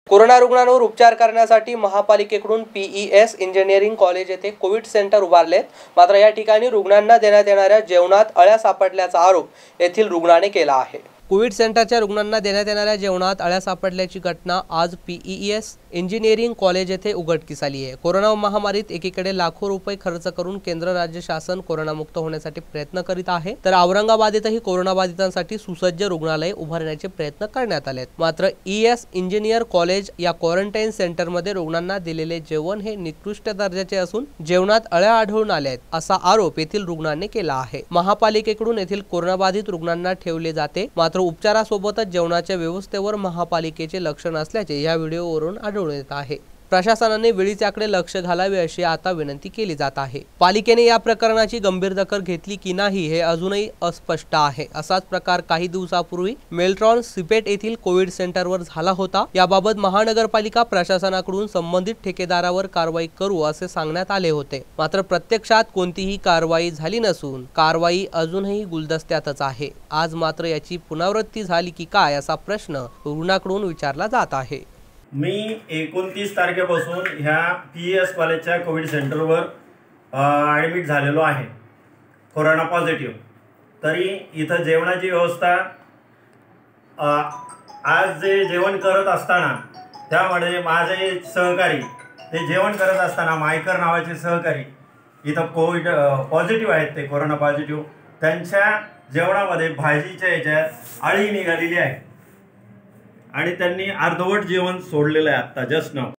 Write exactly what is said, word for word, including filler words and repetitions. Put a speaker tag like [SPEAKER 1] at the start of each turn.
[SPEAKER 1] Corona रुग्णांवर उपचार करण्यासाठी महापालिकेकडून पीईएस इंजिनिअरिंग कॉलेज येथे कोविड सेंटर उभारलेत। मात्र या ठिकाणी रुग्णांना देण्यात येणाऱ्या जेवणात अळ्या सापडल्याचा आरोप येथील रुग्णाने केला आहे। कोविड सेंटरच्या रुग्णांना देण्यात येणाऱ्या जेवणात अळ्या सापडल्याची घटना आज पीईएस इंजिनिअरिंग कॉलेज येथे उघडकीस आली आहे। कोरोना महामारीत एकीकडे लाखो रुपये खर्च करून केंद्र राज्य शासन कोरोनामुक्त होण्यासाठी प्रयत्न करीत आहे, तर औरंगाबादेतही कोरोनाबाधितांसाठी सुसज्ज रुग्णालय उभारण्याचे प्रयत्न करण्यात आलेत। मात्र ईएस इंजिनियर कॉलेज या क्वारंटाईन सेंटरमध्ये रुग्णांना दिलेले जेवण हे निकृष्ट दर्जाचे असून जेवणात अळ्या आढळून आल्या आहेत, असा आरोप येथील रुग्णांनी केला आहे। महापालिकेकडून येथील कोरोनाबाधित रुग्णांना ठेवले जाते, मात्र उपचारासोबतच जेवणाच्या व्यवस्थेवर महापालिकेचे लक्ष नसल्याचे या व्हिडिओवरून आढळून येत आहे। प्रशासनाने वेळीच याकडे लक्ष घालावे अशी आता विनंती केली जात आहे। पालिकेने या प्रकरणाची गंभीर दखल घेतली की नाही हे अजूनही अस्पष्ट आहे। असाच प्रकार काही दिवसापूर्वी मेल्ट्रॉन सिपेट येथील कोविड सेंटरवर झाला होता। याबाबत महानगरपालिका प्रशासनाकडून संबंधित ठेकेदारावर कारवाई करू असे सांगण्यात आले होते, मात्र प्रत्यक्षात कोणतीही कारवाई झाली नसून कारवाई अजूनही गुलदस्त्यातच आहे। आज मात्र याची पुनरावृत्ती झाली की काय असा प्रश्न रुग्णाकडून विचारला जात आहे।
[SPEAKER 2] मी एकोणतीस तारखेपासून ह्या पीईएस कॉलेजच्या कोविड सेंटरवर ॲडमिट झालेलो आहे, कोरोना पॉझिटिव्ह। तरी इथं जेवणाची व्यवस्था आज जे जेवण करत असताना त्यामध्ये माझे सहकारी ते जेवण करत असताना मायकर नावाचे सहकारी इथं कोविड पॉझिटिव्ह आहेत, ते कोरोना पॉझिटिव्ह, त्यांच्या जेवणामध्ये भाजीच्या याच्यात अळी निघालेली आहे आणि त्यांनी अर्धवट जेवण सोडलेलं आहे आता जस्ट नाव।